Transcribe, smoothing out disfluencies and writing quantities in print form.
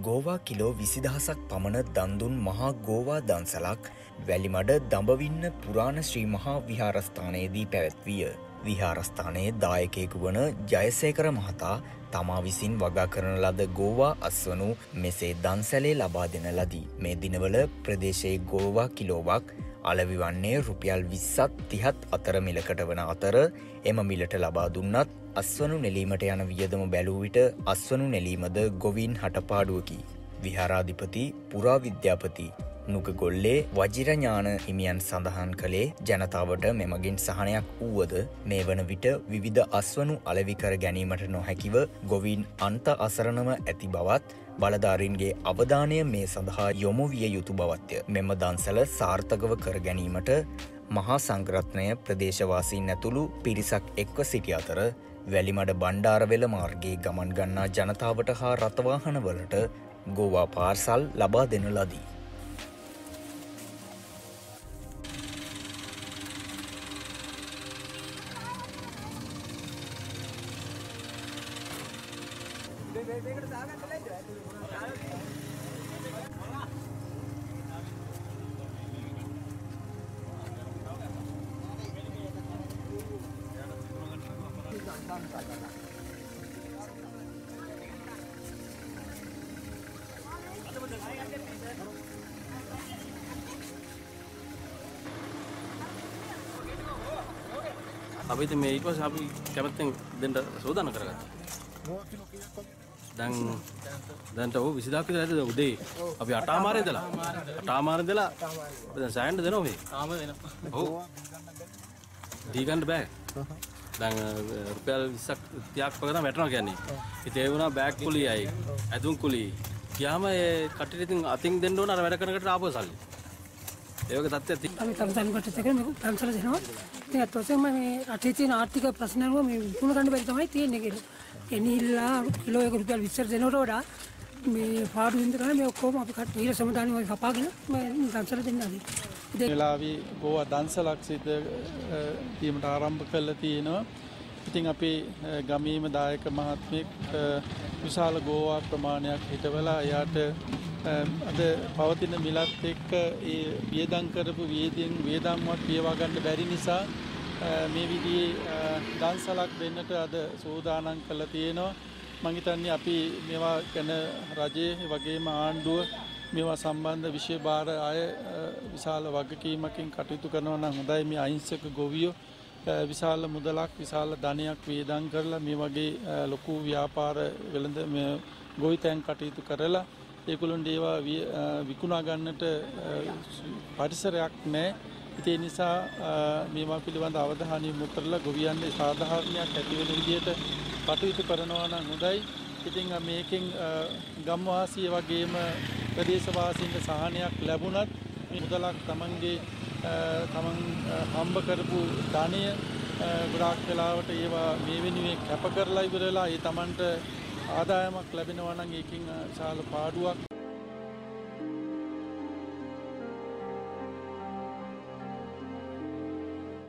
ගෝවා kilo 20,000ක් පමණ දන් දුන් මහා ගෝවා දන්සලක් වැලිමඩ දඹවින්න පුරාණ ශ්‍රී මහා විහාරස්ථානයේදී පැවැත්විය. විහාරස්ථානයේ දායකයෙකු වන ජයසේකර මහතා තමා විසින් වගා කරන ලද ගෝවා අස්වනු මෙසේ දන්සැලේ ලබා දෙන ලදී. මේ දිනවල ප්‍රදේශයේ ගෝවා කිලෝවක් අලෙවි වන්නේ රුපියල් 20ත් 30ත් අතර මිලකට වන අතර එම මිලට ලබා දුන්නත් අස්වනු නෙලීමට යන වියදම බැලූ විට අස්වනු නෙලීමද ගොවීන් හටපාඩුවකි. විහාරාධිපති පුරාවිද්‍යාපති නුගගොල්ලේ වජිරඥාන හිමියන් සඳහන් කළේ ජනතාවට මෙමගින් සහනයක් වූවද මේ වන විට විවිධ අස්වනු අලෙවි කර ගැනීමට නොහැකිව ගොවීන් අන්ත අසරණව ඇති බවත් බලධාරීන්ගේ අවධානය මේ සඳහා යොමු විය යුතු බවත්ය. මෙම දන්සැල සාර්ථකව කර ගැනීමට මහා සංඝරත්නය ප්‍රදේශවාසීන් ඇතුළු පිරිසක් එක්ව සිටි අතර වැලිමඩ බණ්ඩාරවෙල මාර්ගයේ ගමන් ගන්නා ජනතාවට හා රථවාහනවලට ගෝවා පාර්සල් ලබා දෙන ලදී. අපි ඉතින් මේ ඊට පස්සේ අපි කැමැත්තෙන් දෙන්න සෝදානම් කරගත්තා. දැන්ට ඔව් 20000ක් විතර ඇද්ද උදේ අපි 8:00 ඉඳලා 8:00 ඉඳලා දැන් සෑහෙන්න දෙනවා මේ. තාම දෙනවා. ඔව්. දී ගන්න බෑ. දැන් රුපියල් 20ක් 30ක් වගේ තමයි වැටෙනවා කියන්නේ. ඉතින් ඒ වුණා බෑග් කුලියයි ඇඳුම් කුලිය. ගියාම ඒ කට්ටියට ඉතින් අතින් දෙන්න ඕන අර වැඩ කරන කට ආපහු සල්ලි. ඒ වගේ තත්ත්වයක් තියෙනවා. අපි තමතන් කොට දෙක මේක පැන්සල දෙනවා. ඉතින් අතොසෙම මේ රටේ තියෙන ආර්ථික ප්‍රශ්න වල මේ විකුණ ගන්න බැරි තමයි තියෙන්නේ කියලා. එනිහිල්ලා කිලෝ එක රුපියල් 20ට දෙනවට වඩා මේ පාඩු වින්ද ගන්න මේ ඔක්කොම අපි කට්ටිය සමුදාන වගේ කපාගෙන මේ දන්සල දෙන්නාදී. ඉතින් වෙලාවි ගෝවා දන්සලක් සිට දීමට ආරම්භ කළා තියෙනවා. ඉතින් අපි ගමීම දායක මහත්මයෙක් විශාල ගෝවා ප්‍රමාණයක් හිටවලා එයාට අද පවතින මිලත් එක්ක ඒ වියදම් කරපු වියදම්වත් පියවා ගන්න බැරි නිසා මේ විදිහේ දන්සලක් දෙන්නට අද සූදානම් කරලා තියෙනවා. මම හිතන්නේ අපි මේවා ගැන රජයේ වගේම ආණ්ඩුව මේවා සම්බන්ධ විශේෂ බාර අය විශාල වගකීමකින් කටයුතු කරනවා නම් හොඳයි. මේ අහිංසක ගොවියෝ විශාල මුදලක් විශාල ධනයක් වේදම් කරලා මේ වගේ ලොකු ව්‍යාපාර වෙළඳ ගොවිතැන් කටයුතු කරලා ඒගොල්ලන්ට ඒවා විකුණා ගන්නට පරිසරයක් නැහැ. ඒ නිසා මේවා පිළිබඳ අවධානය යොමු කරලා ගොවියන්ගේ සාධාරණයක් ඇති වෙන විදිහට කටයුතු කරනවා නම් හොඳයි. ඉතින් මේකෙන් ගම්වාසී වගේම ප්‍රදේශවාසීන්ට සහනයක් ලැබුණත් මේ මුදලක් තමන් හම්බ කරපු ධනය ගොඩාක් වෙලාවට ඒවා මේ වෙනුවෙන් කැප කරලා ඉවරලා ඒ තමන්ට ආදායමක් ලැබෙනවා නම් ඒකෙන් විශාල පාඩුවක්